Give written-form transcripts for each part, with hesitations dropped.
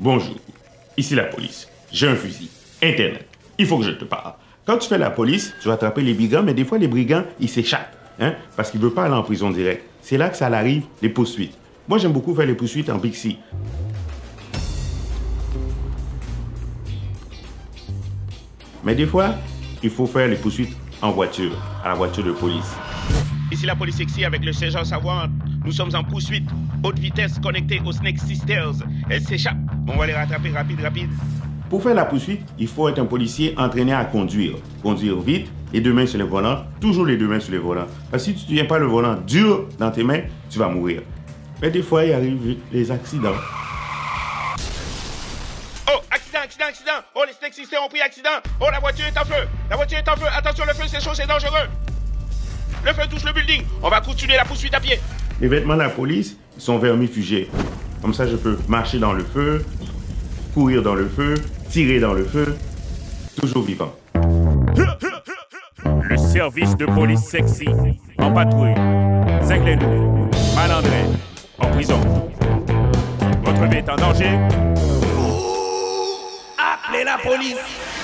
Bonjour, ici la police. J'ai un fusil. Internet. Il faut que je te parle. Quand tu fais la police, tu vas attraper les brigands, mais des fois, les brigands, ils s'échappent. Hein, parce qu'ils ne veulent pas aller en prison direct. C'est là que ça arrive, les poursuites. Moi, j'aime beaucoup faire les poursuites en Bixi. Mais des fois, il faut faire les poursuites en voiture, à la voiture de police. Ici la police sexy avec le sergent Savoie. Nous sommes en poursuite, haute vitesse connectée aux Snake Sisters. Elles s'échappent. On va les rattraper rapide. Pour faire la poursuite, il faut être un policier entraîné à conduire. Conduire vite, les deux mains sur le volant, toujours les deux mains sur le volant. Parce que si tu ne tiens pas le volant dur dans tes mains, tu vas mourir. Mais des fois, il arrive les accidents. Oh, accident! Oh, les Snake Sisters ont pris accident! Oh, la voiture est en feu! Attention, le feu, c'est chaud, c'est dangereux! Le feu touche le building! On va continuer la poursuite à pied! Les vêtements de la police sont vermifugés. Comme ça, je peux marcher dans le feu, courir dans le feu, tirer dans le feu, toujours vivant. Le service de police sexy, en patrouille, Zenglenou, Malandrin, en prison. Votre vie est en danger? Appelez la police!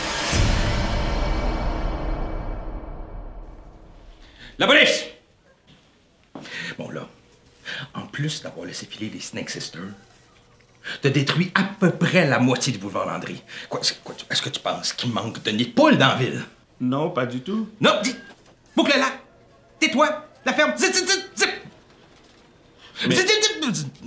La police! Bon là, en plus d'avoir laissé filer les Snake Sisters, t'as détruit à peu près la moitié du boulevard Landry. Est-ce que tu penses qu'il manque de nid de poule dans la ville? Non, pas du tout. Non, dis! Boucle-la! Tais-toi! La ferme! Zip, zip, zip, zip! Mais... Zip, zip, zip, zip.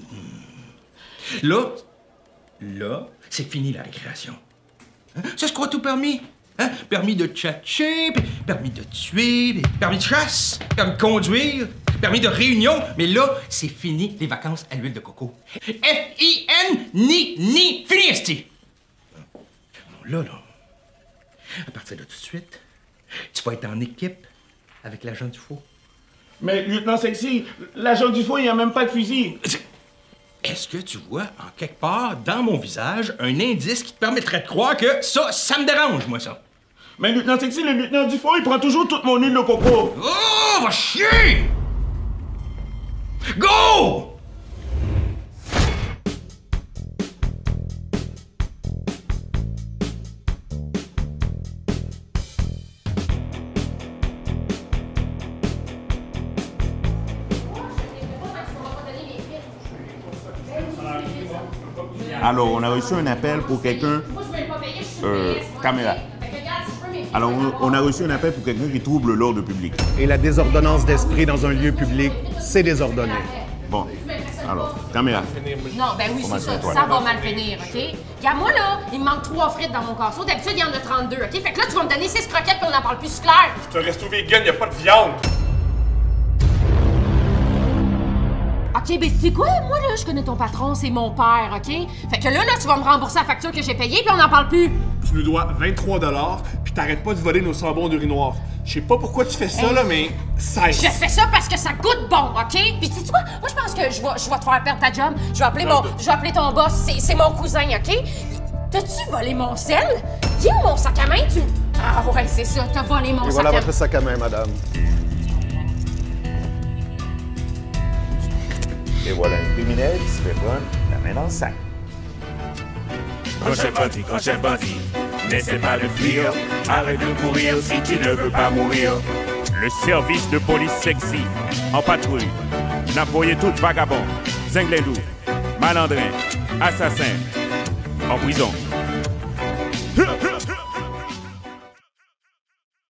Là, c'est fini la récréation. Hein? Ça se croit tout permis? Hein? Permis de tchatcher, permis de tuer, permis de chasse, permis de conduire, permis de réunion. Mais là, c'est fini les vacances à l'huile de coco. F-I-N, ni, fini, esti! Là, à partir de tout de suite, tu vas être en équipe avec l'agent Dufault. Mais lieutenant Sexy, l'agent Dufault, il n'y a même pas de fusil. Est-ce que tu vois en quelque part dans mon visage un indice qui te permettrait de croire que ça me dérange, moi, ça? Mais lieutenant Sexy, le lieutenant Dufault, il prend toujours toute mon huile de coco. Oh, va chier! Go! Alors, on a reçu un appel pour quelqu'un... caméra. Alors, on a reçu un appel pour quelqu'un qui trouble l'ordre public. Et la désordonnance d'esprit dans un lieu public, c'est désordonné. Bon, alors, caméra. Non, ben oui, c'est ça. Ça va mal finir, OK? Regarde, moi, là, il me manque 3 frites dans mon casseau. D'habitude, il y en a 32, OK? Fait que là, tu vas me donner 6 croquettes puis on n'en parle plus, c'est clair? C'est un resto vegan, y a pas de viande! OK, ben tu sais quoi? Moi, là, je connais ton patron, c'est mon père, OK? Fait que là, tu vas me rembourser la facture que j'ai payée puis on n'en parle plus. Tu nous dois 23 $, puis t'arrêtes pas de voler nos sambons d'urinoir. Je sais pas pourquoi tu fais ça, là, mais ça... Je fais ça parce que ça goûte bon, OK? Puis tu sais quoi? Moi, je pense que je vais te faire perdre ta job. Je vais appeler ton boss. C'est mon cousin, OK? T'as-tu volé mon sel? Il est où mon sac à main? Ah ouais, c'est ça, t'as volé mon sac à main. Et voilà votre sac à main, madame. Et voilà un criminel qui se fait prendre la main dans le sac. Crochet bandit, n'essaie pas de fuir. Arrête de courir si tu ne veux pas mourir. Le service de police sexy, en patrouille. N'employez tout vagabond, Zenglenou, Malandrin, assassin, en prison.